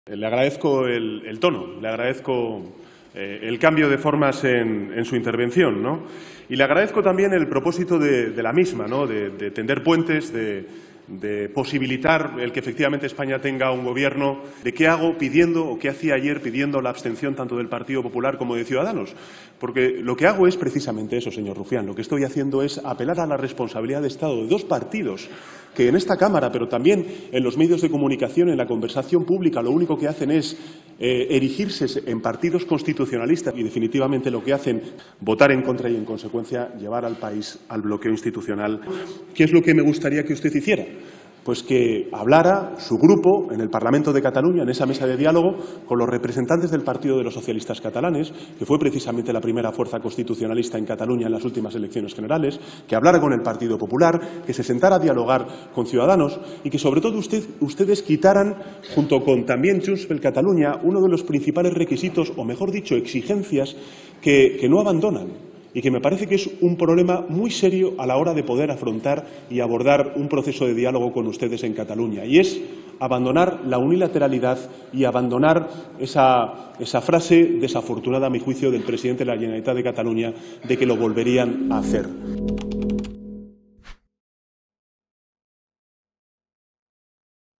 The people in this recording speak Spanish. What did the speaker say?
Le agradezco el tono, le agradezco el cambio de formas en su intervención, ¿no? Y le agradezco también el propósito de la misma, ¿no? De tender puentes, de posibilitar el que efectivamente España tenga un gobierno. ¿De qué hago pidiendo o qué hacía ayer pidiendo la abstención tanto del Partido Popular como de Ciudadanos? Porque lo que hago es precisamente eso, señor Rufián. Lo que estoy haciendo es apelar a la responsabilidad de Estado de dos partidos que en esta Cámara, pero también en los medios de comunicación, en la conversación pública, lo único que hacen es erigirse en partidos constitucionalistas y definitivamente lo que hacen votar en contra y, en consecuencia, llevar al país al bloqueo institucional. ¿Qué es lo que me gustaría que usted hiciera? Pues que hablara su grupo en el Parlamento de Cataluña, en esa mesa de diálogo, con los representantes del Partido de los Socialistas Catalanes, que fue precisamente la primera fuerza constitucionalista en Cataluña en las últimas elecciones generales, que hablara con el Partido Popular, que se sentara a dialogar con Ciudadanos y que, sobre todo, ustedes quitaran, junto con también Junts per Catalunya, uno de los principales requisitos, o mejor dicho, exigencias, que no abandonan. Y que me parece que es un problema muy serio a la hora de poder afrontar y abordar un proceso de diálogo con ustedes en Cataluña. Y es abandonar la unilateralidad y abandonar esa frase desafortunada, a mi juicio, del presidente de la Generalitat de Cataluña de que lo volverían a hacer.